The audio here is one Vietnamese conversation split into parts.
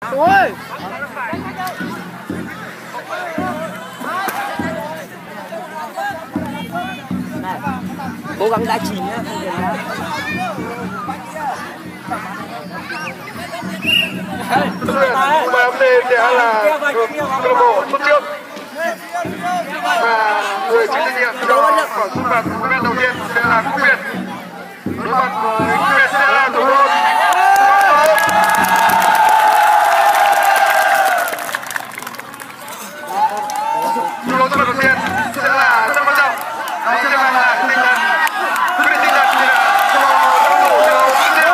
Ôi. Này, cố gắng đá chìm nhá, không đá. Và hôm nay sẽ là câu lạc bộ xuất trước và người chịu trách nhiệm cho quả sút phạt của bên đầu tiên sẽ là Quốc Việt. Đối mặt với Quốc Việt sẽ là thủ môn. Thủ môn sút phạt đầu tiên sẽ là rất quan trọng. Đó sẽ mang lại tinh thần, quyết định tinh thần cho câu lạc bộ Quốc Việt.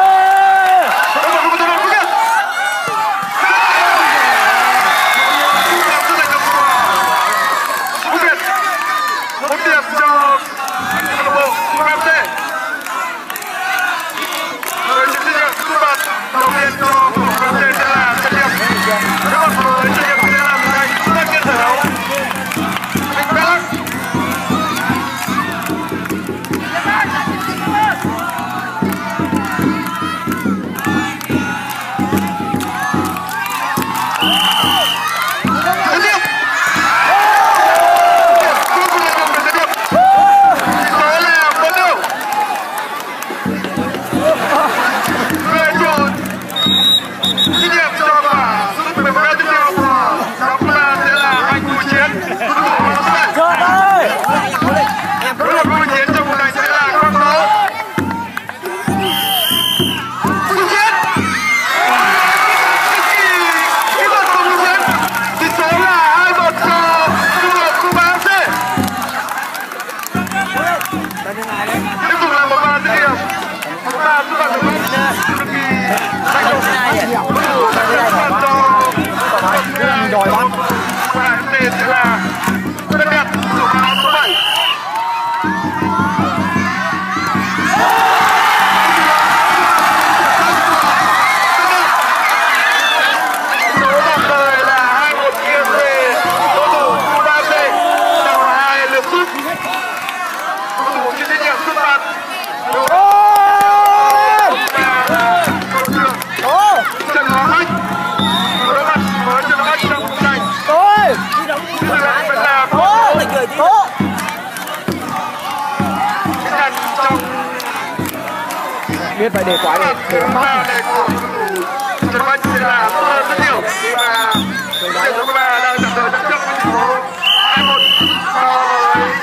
Rồi bắn. Và đây sẽ là rất đẹp của áo số 7. Số tạm thời là 2-1 nghiêng về cầu thủ Udase sau 2 lượt sút. Cầu thủ chịu trách nhiệm sút phạt. Trần Hoàng Anh đối mặt với Trần Hoàng Anh trong cuộc tranh. Biết phải để quả để bắt. Trần Hoàng Anh sẽ là tốt hơn rất nhiều khi mà trận đấu của ba đang tạm thời dẫn trước với tỷ số 2-1 so với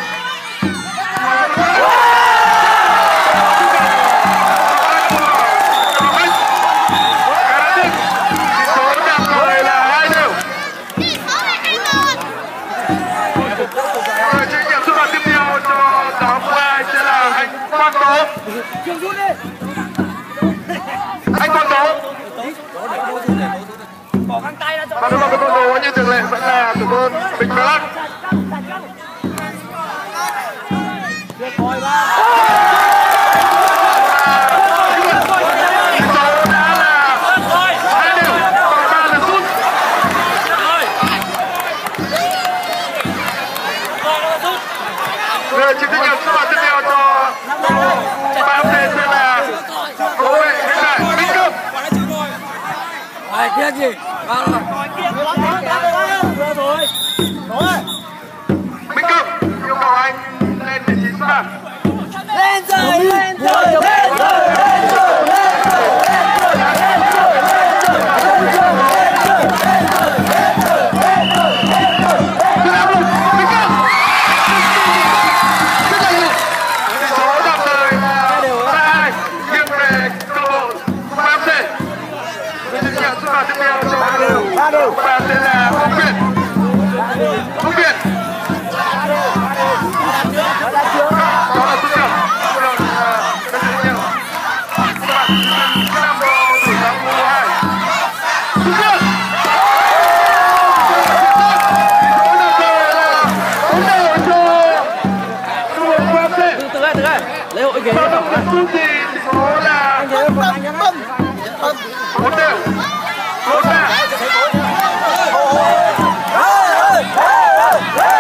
anh Quang Tố. Và đối mặt với Quang Tố như thường lệ vẫn là thủ môn Bình Black. Người chịu trách nhiệm sút phạt tiếp theo cho ba tên sẽ là Cố Vệ Nguyễn Đại Minh Cương. Kia gì? Minh Cương yêu cầu anh lên vị trí sút phạt. Lên rồi, lên rồi, lên rồi, lên rồi, lên và tên là Quốc Việt. Quốc Việt. Đó là xuất trưởng. lễ hội ghế số là 4-1. Hãy subscribe cho kênh Ghiền Mì Gõ để không bỏ lỡ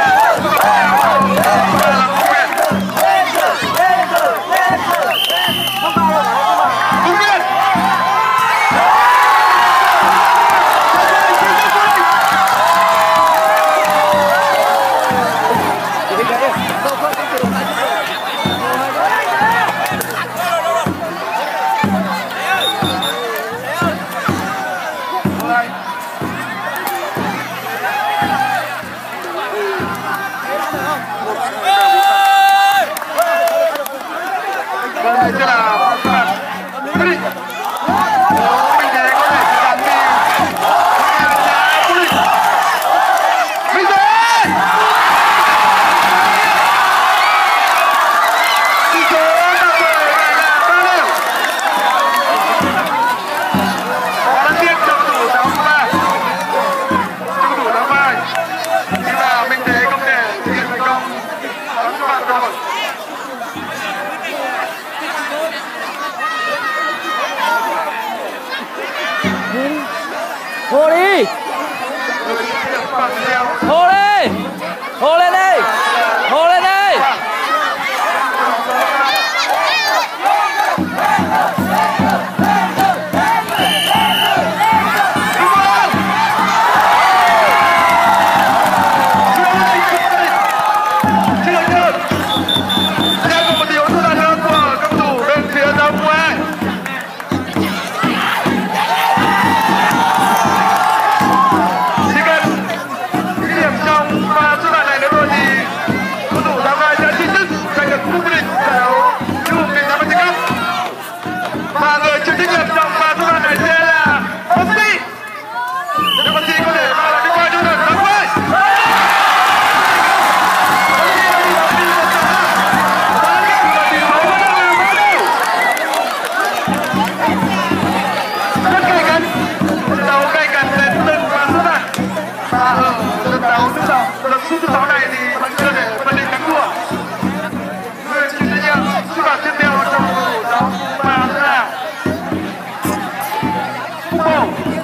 Vâng, thế là quyết định. Minh Thế có thể sẽ đánh đi. Minh Thế! Tỷ số tạm thời lại là 3-0. Đáng tiếc cho cầu thủ đá bóng ba. Cầu thủ đá ba. Nhưng mà Minh Thế không thể thực hiện thành công đón các bạn rồi. Hồ đi! Hồ đi! Hồ lên đi! Hồ lên đi! Suốt trận đấu này thì vẫn chưa thể phân định thắng thua. Người chịu trách nhiệm suốt đoạn tiếp theo trong cuộc đấu và sẽ là Phúc Bồ.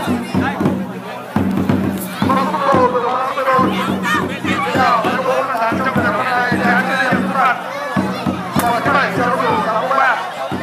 Phúc Bồ vừa có vừa rồi. Bây giờ Phúc Bồ là thắng trong trận đấu này để chịu trách nhiệm suốt đoạn. Và thứ bảy cho cầu thủ đá bóng ba.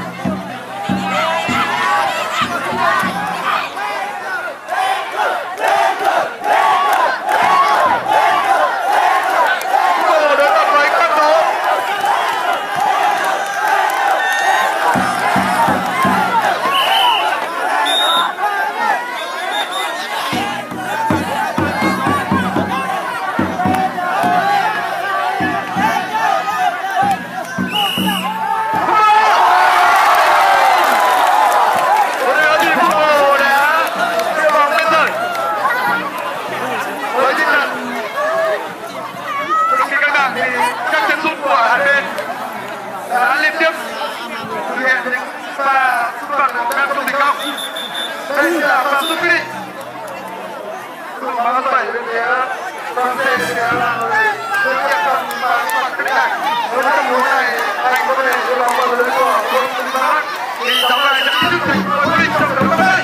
Các chân sút của hai bên đã liên tiếp thực hiện những pha sút phạt đang không thành công. Đây là pha sút quyết định. Đội bóng 7 bên phía Đoàn Tề sẽ là người thực hiện phần pha sút phạt quyết định này. Với tình huống này, anh có thể đưa bóng vào lưới của đội tuyển Bắc thì đóng lại trận chính thức thành đội quyết định trong đấu này.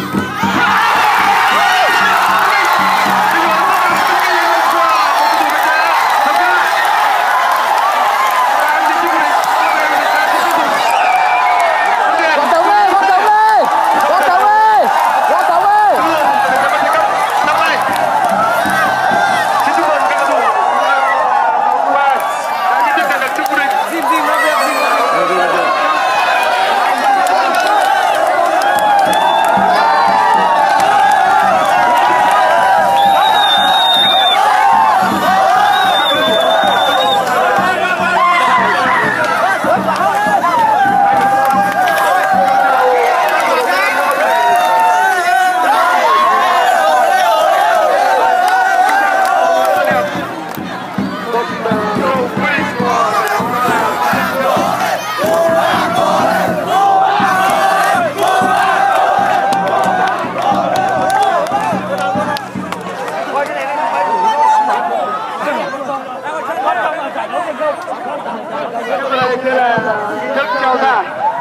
Đây là nghi thức trao giải.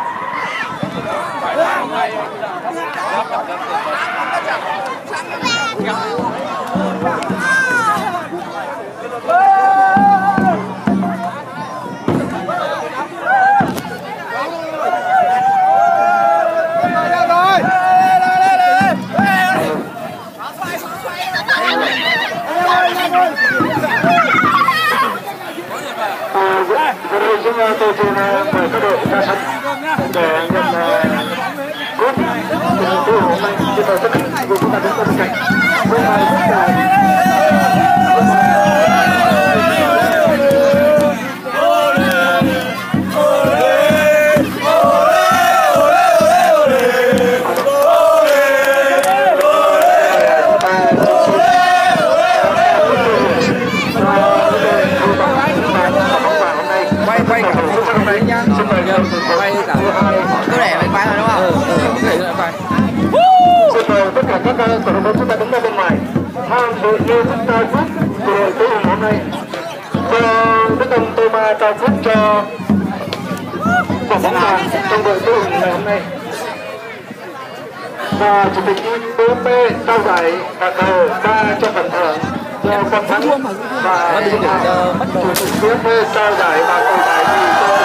Tôi xin mời các đội ra sân để nhận cúp của hôm nay. Xin mời tất cả quý vị và các bạn ta đứng ra bên ngoài. Tham dự như chúng ta giúp của đội Tú Hùng hôm nay. Cho Đức ông Tô Ma trao phút cho quả bóng vàng trong đội Tú Hùng ngày hôm nay. Và chủ tịch UP trao giải cả cờ 3 cho phần thưởng cho Quang Thắng và chủ tịch UP trao giải và cầu giải gì cho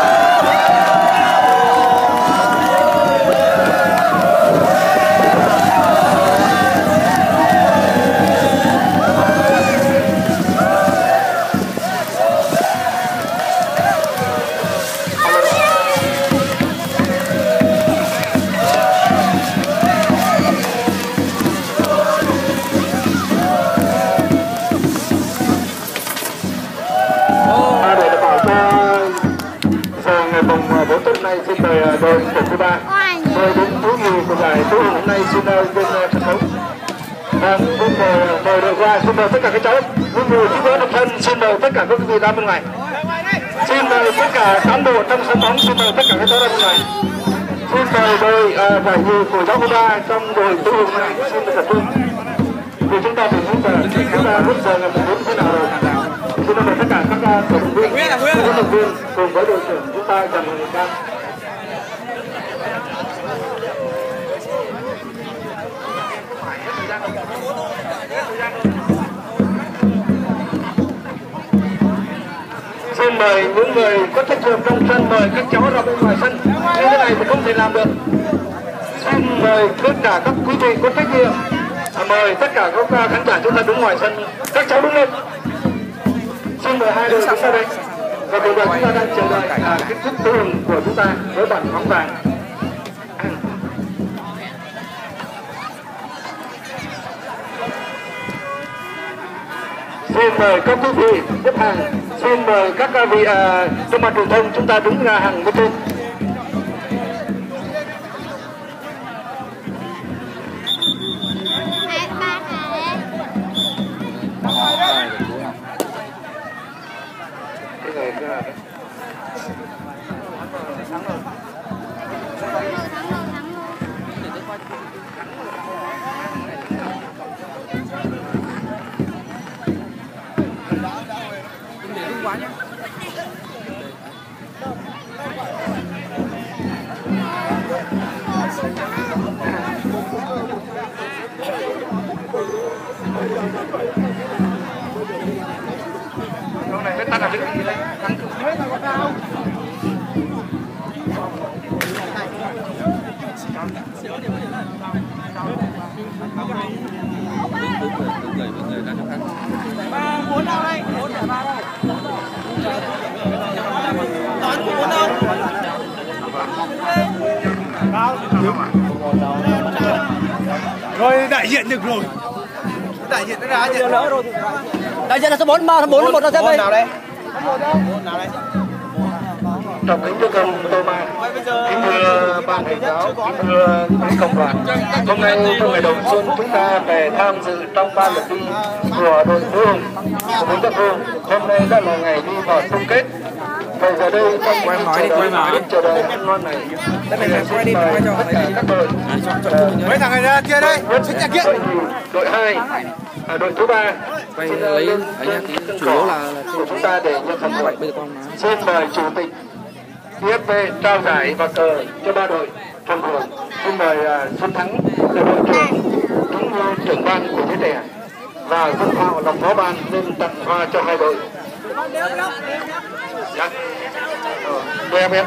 bố tuần này xin mời đội tuyển thứ ba mời đến thú nhì của giải Tú Hùng hôm nay xin lên sân khấu. Xin mời đội qua, xin mời tất cả các cháu vui mùa chúc đỡ độc thân, xin mời tất cả các quý vị ra bên ngoài, xin mời tất cả cán bộ trong sân bóng, xin mời tất cả các cháu ra bên ngoài, xin mời đội giải nhì của giáo khu 3 trong đội Tú Hùng này xin được tập trung vì chúng taถึงchúng ta rút giờ ngày 4 thế nào rồi. Xin mời tất cả các cổ động viên, huấn luyện viên cùng với đội trưởng chúng ta dành thời gian. Xin mời những người có trách nhiệm trong sân mời các cháu ra bên ngoài sân. Như thế này thì không thể làm được. Xin mời tất cả các quý vị có trách nhiệm mời tất cả các khán giả chúng ta đứng ngoài sân, các cháu đứng lên. Xin mời hai đội chúng ta đây và cùng đoàn chúng ta đang chờ đợi kết thúc Tú Hùng của chúng ta với bản bóng vàng. Xin mời các quý vị xếp hàng, xin mời các vị trong mặt truyền thông chúng ta đứng ra hàng bên trên. Hôm nay biết ta làm cái gì đây? Rồi đại diện được rồi. Đại diện nó ra rồi. Đại diện là số 4 3 4 1 ra đây. Nào đây? Trọng kính thưa ông Tô Ma, kính thưa ban thầy giáo, kính thưa quý cộng đoàn. Hôm nay trong ngày đầu xuân chúng ta về tham dự trong ban lượt đi của đội Tú Hùng của Nguyễn Văn Phương. Hôm nay đã là ngày đi vào chung kết. Vậy giờ đây trong chờ đợi ăn ngon này, xin mời tất cả các đội. Mấy thằng này ra kia đây, xin nhà kia. Đội 2, đội thứ 3. Quay lấy ấy nha, chủ yếu là chúng ta để nhận phần thưởng. Xin mời chủ tịch IFP trao giải và cờ cho 3 đội phần thưởng. Xin mời Xuân Thắng là đội trưởng, trưởng ban của thế trẻ và Xuân Thao là phó ban nên tặng hoa cho 2 đội. Dạ. BFF.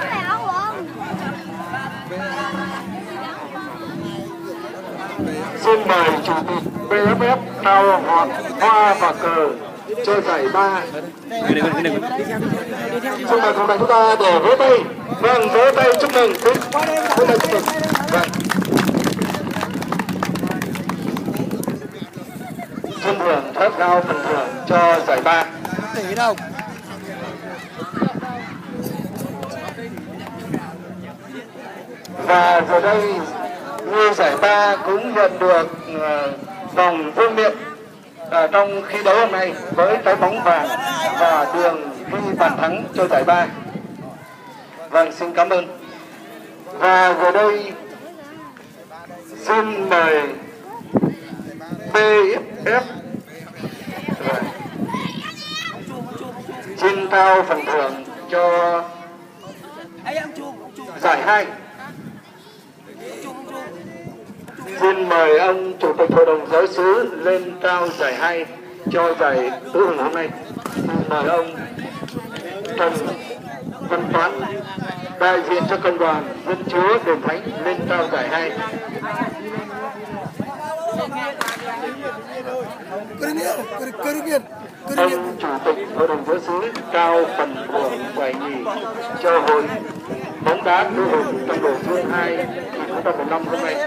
Xin mời chủ tịch BFF trao hoa và cờ cho giải 3. Xin mời cộng đồng chúng ta để vỗ tay. Vâng, vỗ tay chúc mừng. Vỗ tay chúc mừng. Vâng. Xuân thưởng thớt cao phần thưởng cho giải 3. Và giờ đây như giải 3 cũng nhận được vòng vương miện trong khi đấu hôm nay với trái bóng vàng và đường ghi bàn thắng cho giải 3. Vâng, xin cảm ơn. Và giờ đây xin mời BFF. Xin trao phần thưởng cho giải 2. Xin mời ông Chủ tịch Hội đồng Giáo xứ lên trao giải 2 cho giải tứ hùng hôm nay. Mời ông Trần Văn Toán đại diện cho công đoàn Dân Chúa Đền Thánh lên trao giải 2. Ông Chủ tịch Hội đồng Giáo xứ trao phần thưởng giải nhì cho hội bóng đá tứ hùng trong đội Dương 2 2015 hôm nay.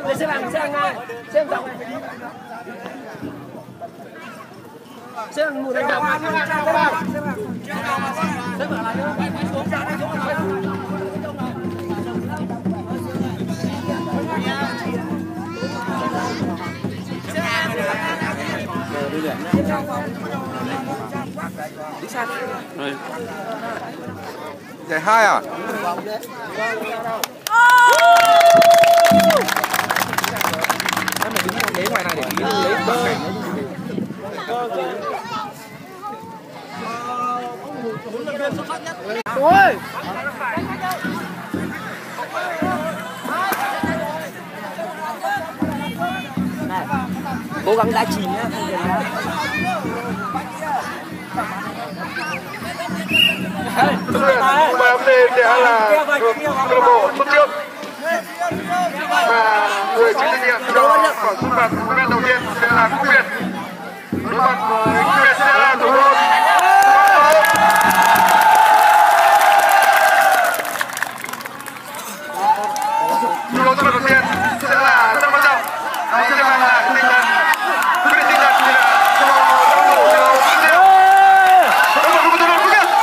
Giải 2 à? Em phải đứng ghế ngoài này để tí lấy toàn cảnh ôi! Cố gắng đá chìm nhá. Và hôm nay sẽ là câu lạc bộ xuất trước và người chịu trách nhiệm cho quả sút phạt của bên đầu tiên sẽ là Quốc Việt. Đối mặt với Quốc Việt sẽ là thủ môn. Thủ môn sút phạt đầu tiên sẽ là Tân Văn Trọng. Anh sẽ mang lại tinh thần quyết định tinh thần như là cho đối thủ cho Quốc Việt. Đối thủ của thủ môn Quốc Việt.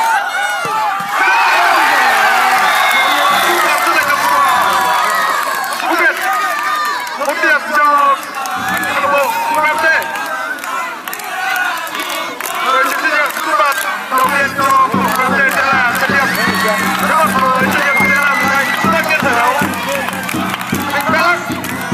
Một điểm cho câu lạc bộ UMFC. Người chịu trách nhiệm sút phạt đầu tiên cho UMFC sẽ là Trần Điệp. Đối mặt với Trần Điệp sẽ là Minh Anh, tất nhiên thể đấu. Minh Bé Lắc.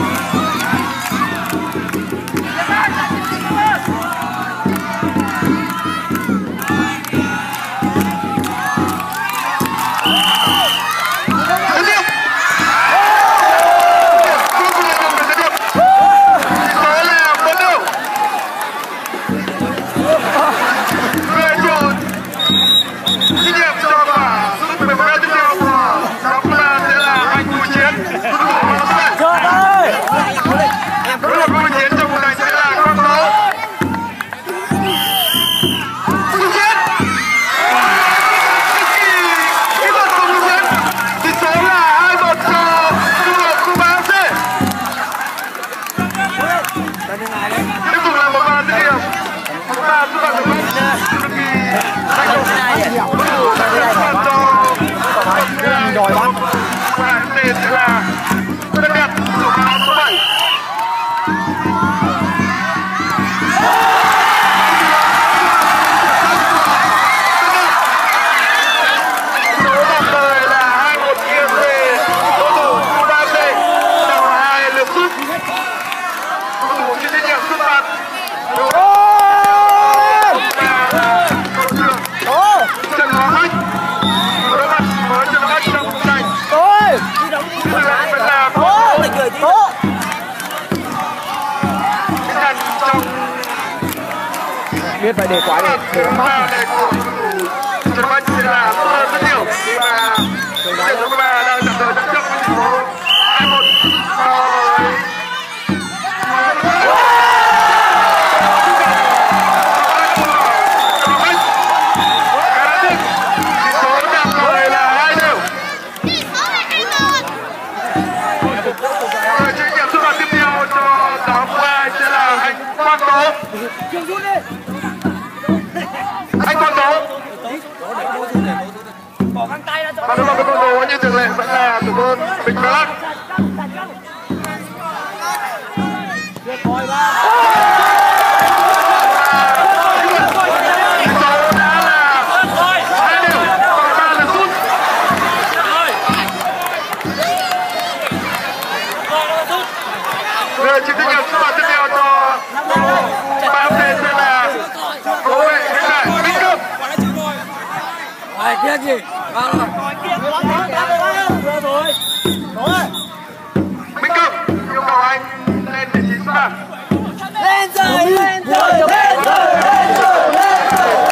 Đòi bắn. Tên sẽ là Tân Đẹp, số 7. Số 50 là 21 nghiêng về đối thủ UMFC sau 2 lượt sút. Cầu thủ chịu trách nhiệm sút phạt. Trần Hoàng Khách đối mặt với Trần Hoàng Khách trong cuộc tranh. Biết phải để quá đi. Trần Văn sẽ là tốt hơn rất nhiều khi mà trận đấu của ba đang tạm thời dẫn trước với tỷ số 2-1 anh Quang Tố. Và đối mặt với Quang Tố như thường lệ vẫn là thủ môn Bình Bé Lắc. Người chịu trách nhiệm sút phạt tiếp theo cho là gì? Minh Công yêu cầu anh lên vị trí số 3. Lên rồi, lên rồi, lên rồi, lên rồi, lên rồi.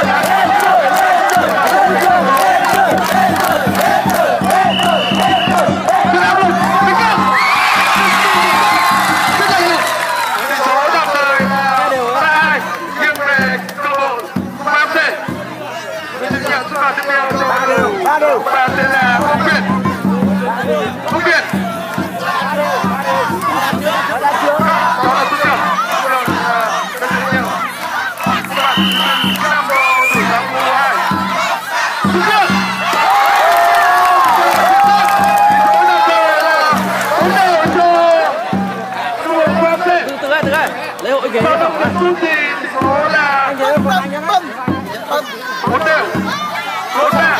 Và tên là Phúc Việt. Phúc Việt. Đó là Phúc Việt. Từ đây. Lễ hội ghế. Số là 4 đều. 4 là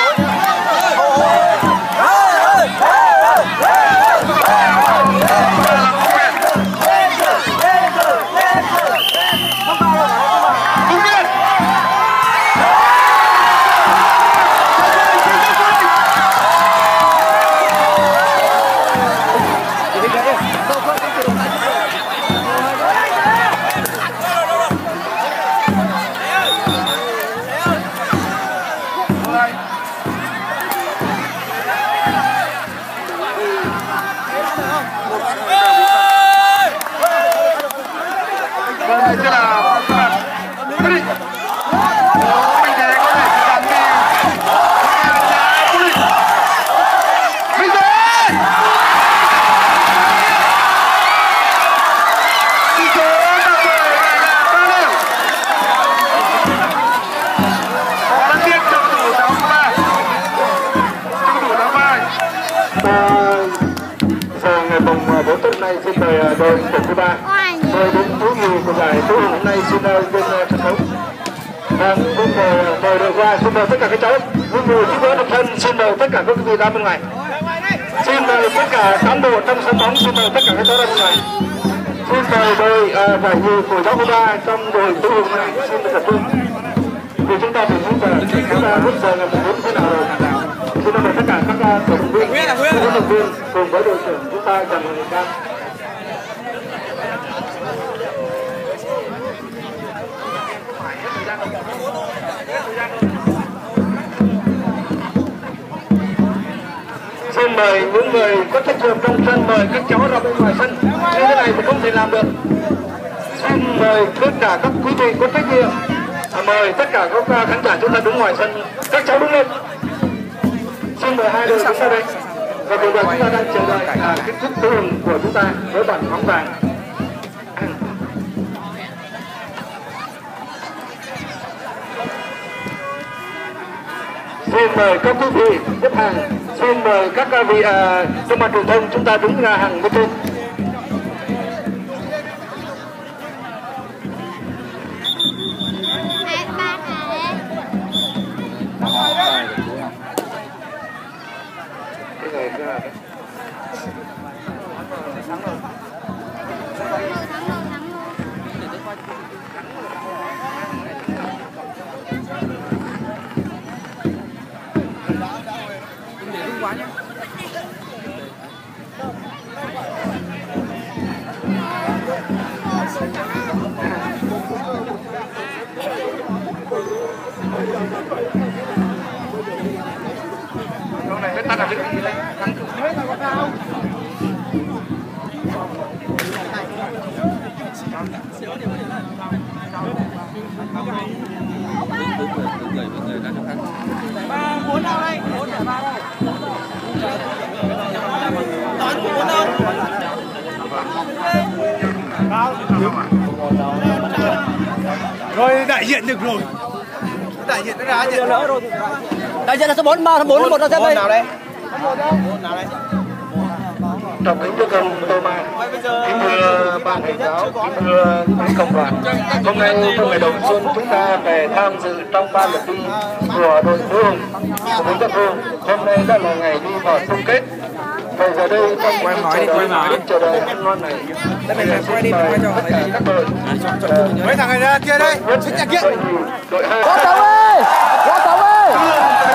nay xin mời đội tổ thứ 3 mời đến thú nhì của giải tứ hùng hôm nay xin lên sân khấu. Xin mời đội qua, xin mời tất cả các cháu những người giúp đỡ độc thân, xin mời tất cả các quý vị ra bên ngoài, xin mời tất cả cán bộ trong sân bóng, xin mời tất cả các cháu ra bên ngoài, xin mời đội giải nhì của giáo khu 3 trong đội tứ hùng này xin được tập trung vì chúng ta phải muốn chúng ta biết giờ ngày 4 thế nào rồi. Xin mời tất cả các cổ động viên, huấn luyện viên cùng với đội trưởng chúng ta dành thời gian. Xin mời những người có trách nhiệm trong sân mời các cháu ra bên ngoài sân, như thế này thì không thể làm được. Xin mời tất cả các quý vị có trách nhiệm mời tất cả các khán giả chúng ta đứng ngoài sân, các cháu đứng lên. Xin mời hai đội chúng ta đây và bây giờ chúng ta đang chờ đợi cái chức tứ hùng của chúng ta với bản bóng vàng. Xin mời các quý vị xếp hàng, xin mời các vị trong ban truyền thông chúng ta đứng ra hàng bên trên. Rồi đại diện được rồi. Đại diện đã đại diện rồi. Đại diện là số 4 mà 4 1 là đây. Nào đây? Trọng kính thưa công Tô Mai, kính thưa ban thầy giáo, kính thưa quý cộng đoàn. Hôm nay trong ngày đầu xuân chúng ta về tham dự trong ban lượt đi của đội tứ hùng của Vĩnh Tân Hương. Hôm nay đã là ngày đi vào chung kết. Vậy giờ đây trong quay chờ đợi ăn ngon này, xin mời tất cả các đội. Mấy thằng này ra kia đây, xích ra kia. Đội 2. Quá cổng ơi!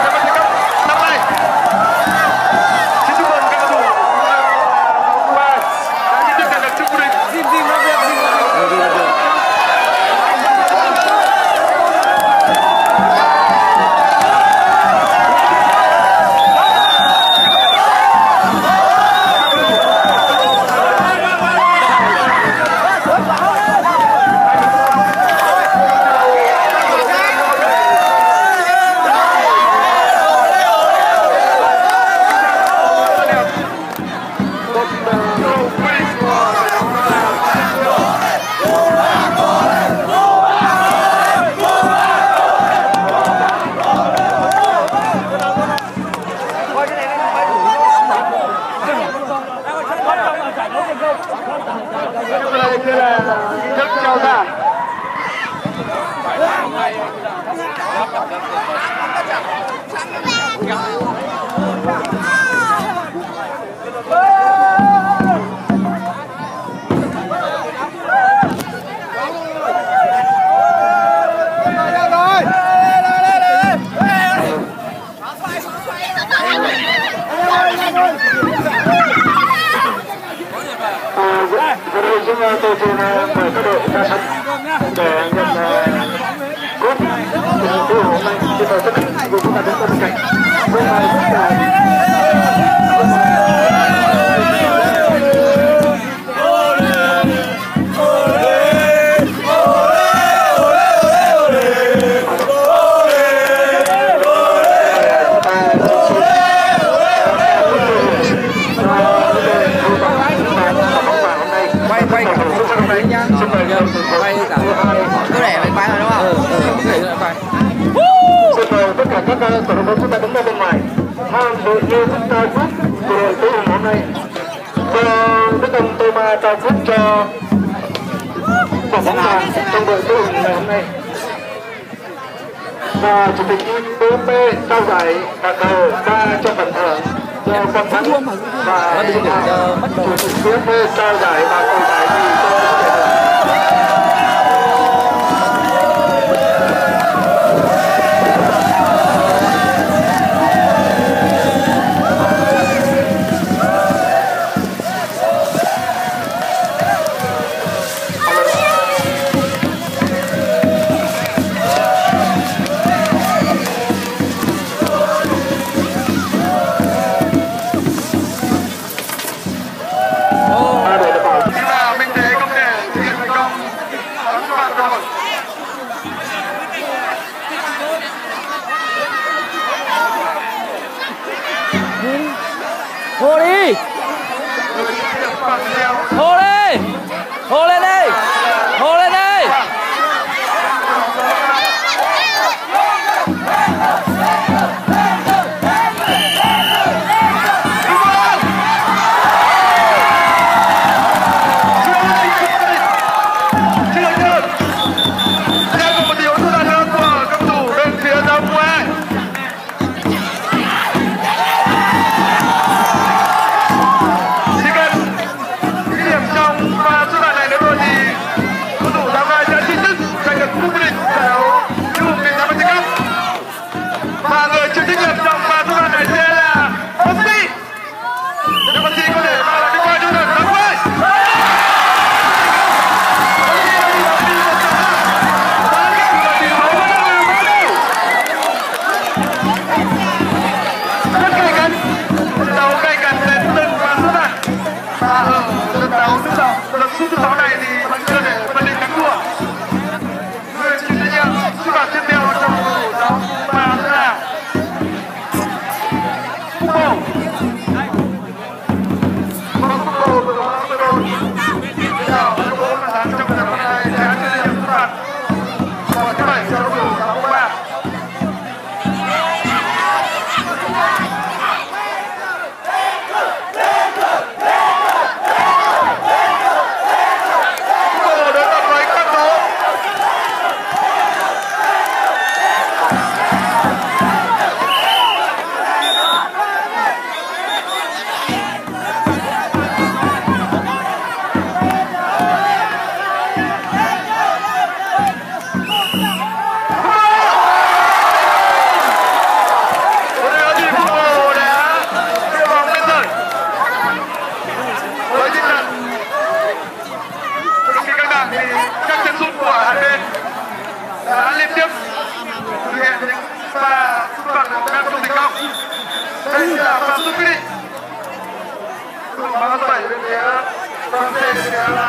Tôi xin mời các đội ra sân để nhận cúp của hôm nay. Xin mời tất cả quý chúng ta đến bên cạnh. Hôm nay rất là các cổ động viên chúng ta đứng ra bên ngoài tham dự như chúng ta giúp của đội Tứ Hùng hôm nay. Đức ông Thomas trao cúp cho quả bóng vàng trong đội Tứ Hùng ngày hôm nay. Và chủ tịch UP trao giải đạt đầu 3 cho phần thưởng cho Quang Thắng và chủ tịch UP trao giải và cầu giải gì cho Hô đi! Hô đi! Hô lên đi! Hô lên đi! Đây là pha sút quyết định. Bóng 7 bên phía Francais